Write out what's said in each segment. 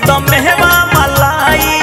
तो मेहवा मलाई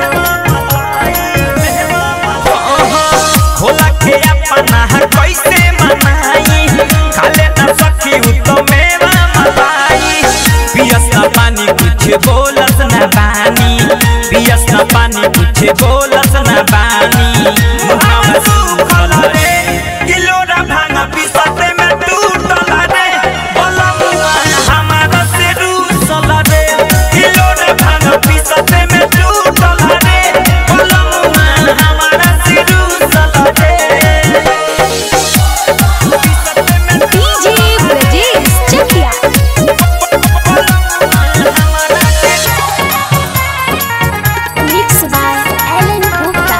होला के अपना कैसे मनाई खाले न सखी तो मेवा मलाई पियस न पानी कुछ बोलस न बानी पियस न पानी कुछ बोलस न बानी मुहावा सुखल रे किलोरा भांग पिसते में टूटल रे बलमुआ हमारा से रूसल रे किलोरा भांग पिसते में टूटल रे बलमुआ हमारा से रूसल रे DJ Brajesh Chakiya mix by Alan Gupta.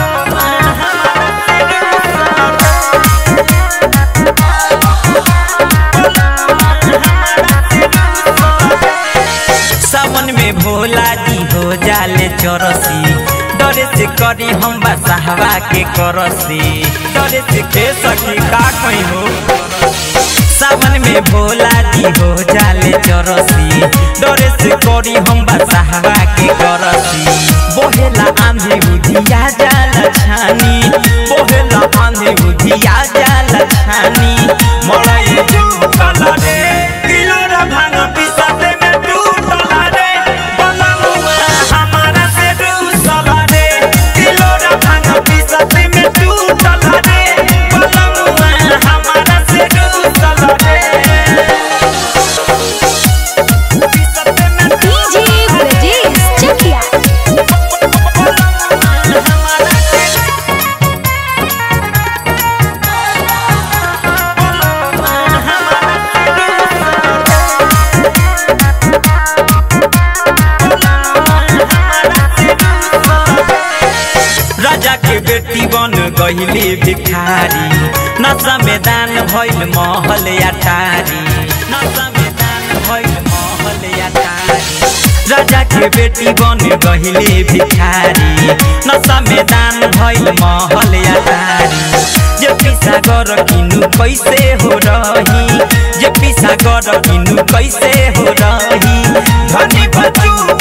सावन में भोला जी हो जाले चौरसी डरे से करी हम बसहवा के करसी डरे से के सखी का कोई हो सावन में भोला जी हो जाले चौरसी डरे से करी हम बसहवा के करसी बोहेला आंधी बुधिया जाला छानी बोहेला आंधी बुधिया जाला छानी मड़ई टूटल रे किलोरा भांग पिसते में टूटल रे बलमुआ हमारा से रूसल रे किलोरा भांग पिसते में टूटल रे बलमुआ हमारा से रूसल रे पिसते में डीजे ब्रजेश चकिया राजा के बेटी बन गईली भिखारी नशा में दान भइल महल अटारी नशा में दान भइल महल अटारी राजा के बेटी बन गईली भिखारी नशा में दान भइल महल अटारी जे पिसागर किनु कैसे हो रही जे पिसागर किनु कैसे हो रही धनी बचू